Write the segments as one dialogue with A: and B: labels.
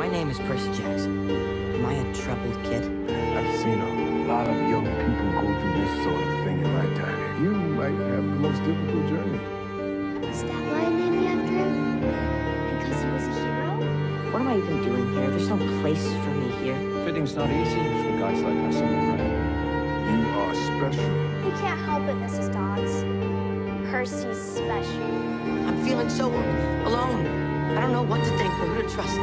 A: My name is Percy Jackson. Am I a troubled kid?
B: I've seen a lot of young people go through this sort of thing in my time. You might have the most difficult journey.
C: Is that why I named me after him? Because he was a hero?
A: What am I even doing here? There's no place for me here.
D: Fitting's not easy for guys like us in the right.
B: You are special.
C: He can't help it, Mrs. Dodds. Percy's special.
A: I'm feeling so alone. I don't know what to think or who to trust.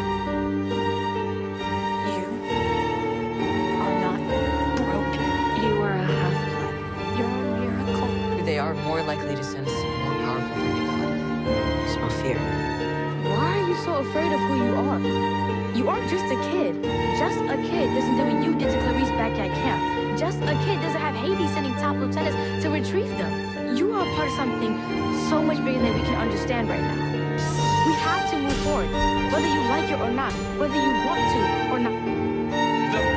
E: You are not broken. You are a half-blood. You're a miracle. They are more likely to sense more powerful than any god.
A: I smell fear.
F: Why are you so afraid of who you are? You aren't just a kid. Just a kid doesn't do what you did to Clarice back at camp. Just a kid doesn't have Hades sending top lieutenants to retrieve them. You are part of something so much bigger than we can understand right now. We have to move forward, whether you like it or not, whether you want to or not.
D: The